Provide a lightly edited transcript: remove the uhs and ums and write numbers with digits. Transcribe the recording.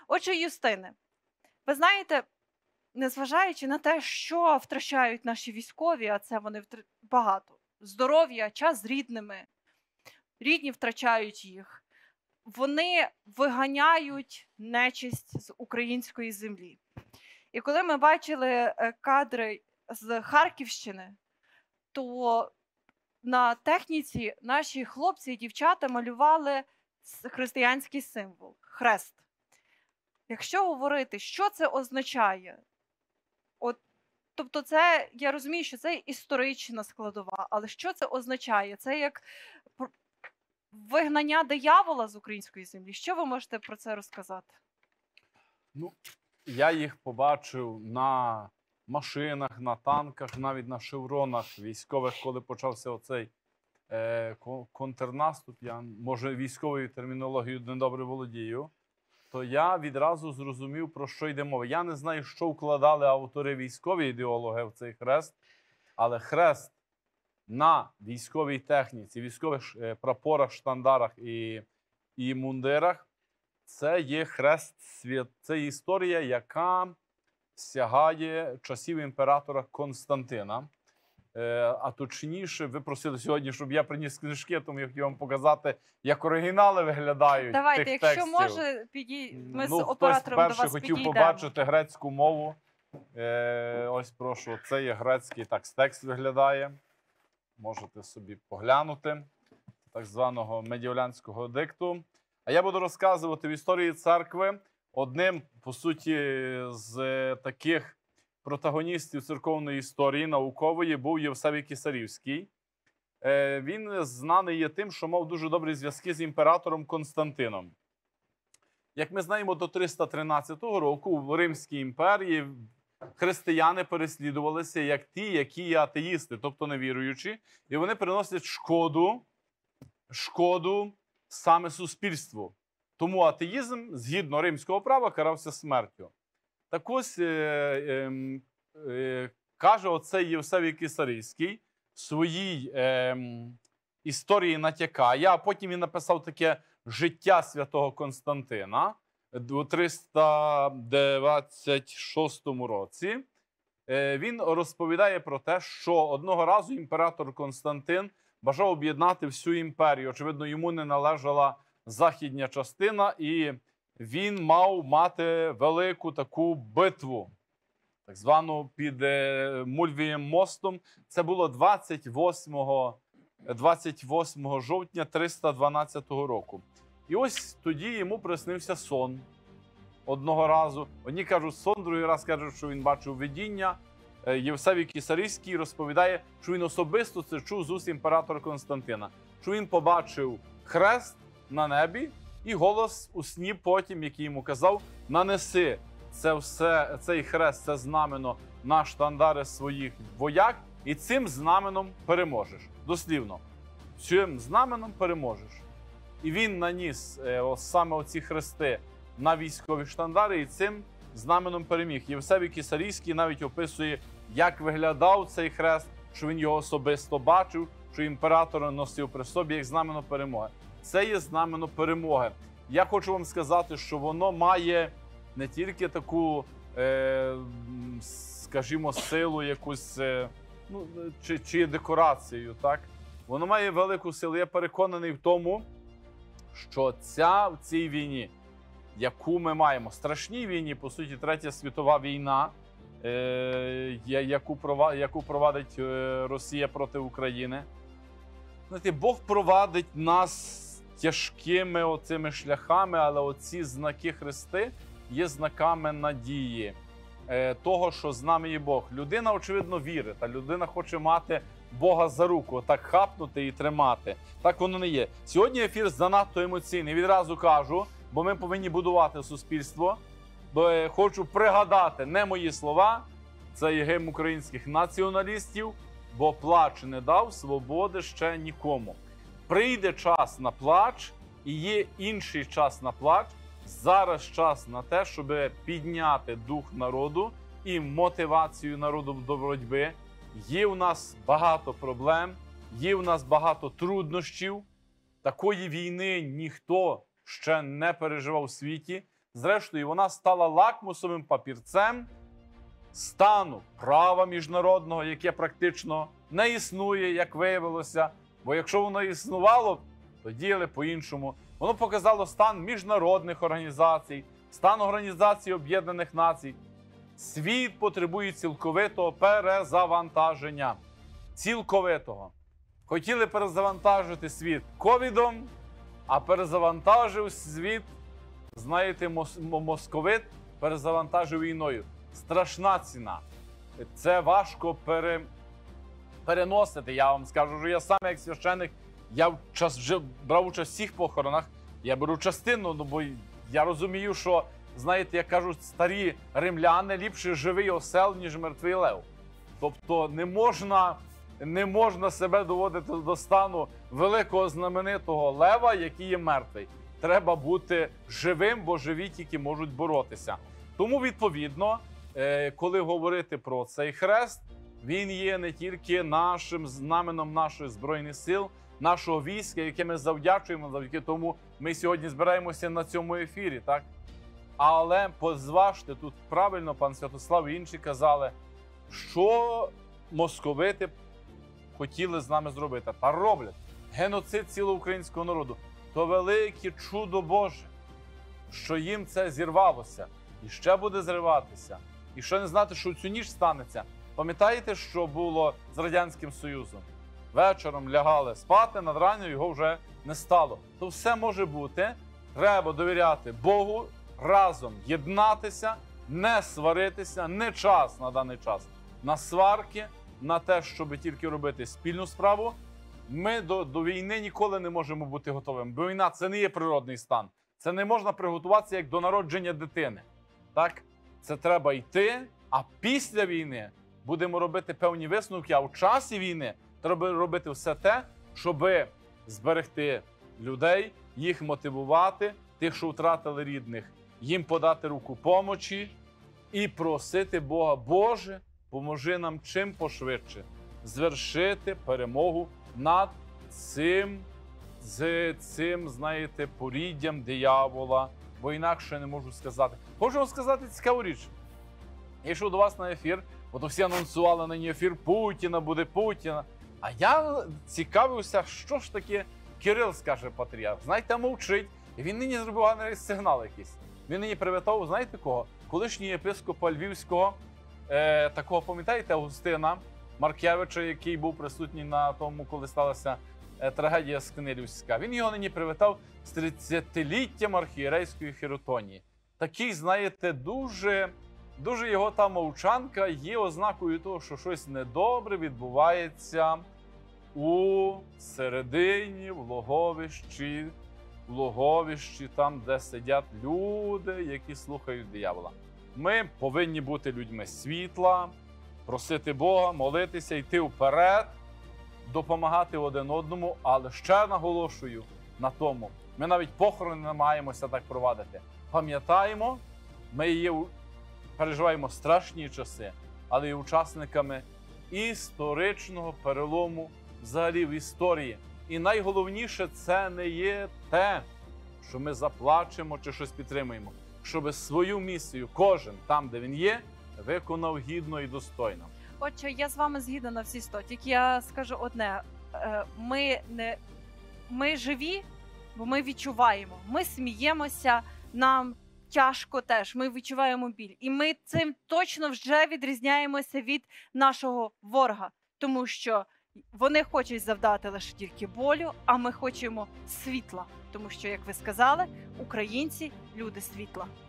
Отже, Юстине, ви знаєте, незважаючи на те, що втрачають наші військові, а це вони багато, здоров'я, час з рідними, рідні втрачають їх, вони виганяють нечисть з української землі. І коли ми бачили кадри з Харківщини, то на техніці наші хлопці і дівчата малювали християнський символ – хрест. Якщо говорити, що це означає, тобто це, я розумію, що це історична складова, але що це означає? Це як вигнання диявола з української землі. Що ви можете про це розказати? Ну, я їх побачив на машинах, на танках, навіть на шевронах військових, коли почався оцей контрнаступ. Я, може, військовою термінологією недобре володію, то я відразу зрозумів, про що йде мова. Я не знаю, що вкладали автори військові ідеологи в цей хрест, але хрест на військовій техніці, військових прапорах, штандарах і мундирах – це є хрест свят. Це історія, яка сягає часів імператора Константина. А точніше, ви просили сьогодні, щоб я приніс книжки, тому я хотів вам показати, як оригінали виглядають тих текстів. Давайте, якщо може, ми з оператором до вас підійдемо. Хтось перший хотів побачити грецьку мову. Ось, прошу, це є грецький текст виглядає. Можете собі поглянути, так званого медіолянського дикту. А я буду розказувати в історії церкви одним, по суті, з таких протагоністів церковної історії, наукової, був Євсевій Кисарівський. Він знаний є тим, що мав дуже добрі зв'язки з імператором Константином. Як ми знаємо, до 313 року в Римській імперії християни переслідувалися як ті, які є атеїсти, тобто невіруючі, і вони приносять шкоду саме суспільству. Тому атеїзм, згідно римського права, карався смертю. Так ось, каже оцей Євсевій Кисарівський, в своїй історії натякає, а потім він написав таке «Життя святого Константина» у 326 році. Він розповідає про те, що одного разу імператор Константин бажав об'єднати всю імперію. Очевидно, йому не належала західня частина, і він мав мати велику таку битву, так звану під Мульвієм мостом. Це було 28 жовтня 312 року. І ось тоді йому приснився сон одного разу. Одні кажуть сон, другий раз кажуть, що він бачив видіння. Євсевій Кисарівський розповідає, що він особисто це чув з уст імператора Константина. Що він побачив хрест на небі і голос у сні потім, який йому казав, нанеси цей хрест, це знамено на штандари своїх вояк, і цим знаменом переможеш. Дослівно, цим знаменом переможеш. І він наніс саме оці хрести на військові штандари і цим знаменом переміг. Євсевій Кисарівський навіть описує, як виглядав цей хрест, що він його особисто бачив, що імператор носив при собі як знамено перемоги. Це є знамено перемоги. Я хочу вам сказати, що воно має не тільки таку, скажімо, силу якусь, чи декорацію, так? Воно має велику силу. Я переконаний в тому, що в цій війні, яку ми маємо, страшній війні, по суті, Третя світова війна, яку провадить Росія проти України, знаєте, Бог провадить нас тяжкими оцими шляхами, але оці знаки хрести є знаками надії, того, що з нами є Бог. Людина, очевидно, вірить, а людина хоче мати Бога за руку, так хапнути і тримати. Так воно не є. Сьогодні ефір занадто емоційний, відразу кажу, бо ми повинні будувати суспільство. Хочу пригадати не мої слова, це є гімн українських націоналістів, бо плач не дав свободи ще нікому. Прийде час на плач, і є інший час на плач. Зараз час на те, щоб підняти дух народу і мотивацію народу до боротьби. Є у нас багато проблем, є у нас багато труднощів. Такої війни ніхто ще не переживав у світі. Зрештою, вона стала лакмусовим папірцем стану права міжнародного, яке практично не існує, як виявилося. Бо якщо воно існувало, то діяли по-іншому. Воно показало стан міжнародних організацій, стан Організації Об'єднаних Націй. Світ потребує цілковитого перезавантаження. Цілковитого. Хотіли перезавантажити світ ковідом, а перезавантажив світ, знаєте, московит перезавантажив війною. Страшна ціна. Це важко переносити. Я вам скажу, що я сам як священик, я вже брав участь в всіх похоронах, я беру частину, бо я розумію, що, знаєте, як кажуть старі римляни, ліпше живий осел, ніж мертвий лев. Тобто не можна себе доводити до стану великого знаменитого лева, який є мертвий. Треба бути живим, бо живі тільки можуть боротися. Тому, відповідно, коли говорити про цей хрест, він є не тільки нашим знаменом наших Збройних сил, нашого війська, яке ми завдячуємо, завдяки тому ми сьогодні збираємося на цьому ефірі, так? Але позважте, тут правильно пан Святослав і інші казали, що московити хотіли з нами зробити. Та роблять. Геноцид цілого українського народу. То велике чудо Боже, що їм це зірвалося. І ще буде зриватися. І ще не знати, що в цю ніч станеться. Пам'ятаєте, що було з Радянським Союзом? Вечором лягали спати, над ранньою його вже не стало. То все може бути. Треба довіряти Богу, разом єднатися, не сваритися, не час на даний час на сварки, на те, щоб тільки робити спільну справу. Ми до війни ніколи не можемо бути готовими. Бо війна – це не є природний стан. Це не можна приготуватися як до народження дитини. Так? Це треба йти, а після війни будемо робити певні висновки, а в часі війни треба робити все те, щоб зберегти людей, їх мотивувати, тих, що втратили рідних, їм подати руку помочі і просити Бога: Боже, поможи нам чим пошвидше звершити перемогу над цим, знаєте, поріддям диявола, бо інакше не можу сказати. Хочу вам сказати цікаву річ. Я йшов до вас на ефір, от всі анонсували нині ефір Путіна, буде Путіна. А я цікавився, що ж таке Кирил скаже патріарх. Знаєте, мовчить. І він нині зробив гарний сигнал якийсь. Він нині привітав, знаєте кого? Колишнього єпископа Львівського, такого, пам'ятаєте, Августина Маркевича, який був присутній на тому, коли сталася трагедія Скнирівська. Він його нині привітав з 30-літтям архієрейської хіротонії. Такий, знаєте, дуже його та мовчанка є ознакою того, що щось недобре відбувається у середині, в логовищі, там, де сидять люди, які слухають диявола. Ми повинні бути людьми світла, просити Бога, молитися, йти вперед, допомагати один одному, але ще наголошую на тому, ми навіть похорони намагаємося так провадити. Пам'ятаємо, ми переживаємо страшні часи, але є учасниками історичного перелому взагалі в історії. І найголовніше, це не є те, що ми заплачемо чи щось підтримуємо, щоб свою місію кожен там, де він є, виконав гідно і достойно. Отже, я з вами згідна на всі 100. Тільки я скажу одне: ми живі, бо ми відчуваємо. Ми сміємося, нам тяжко теж, ми відчуваємо біль. І ми цим точно вже відрізняємося від нашого ворога, тому що вони хочуть завдати лише тільки болю, а ми хочемо світла. Тому що, як ви сказали, українці – люди світла.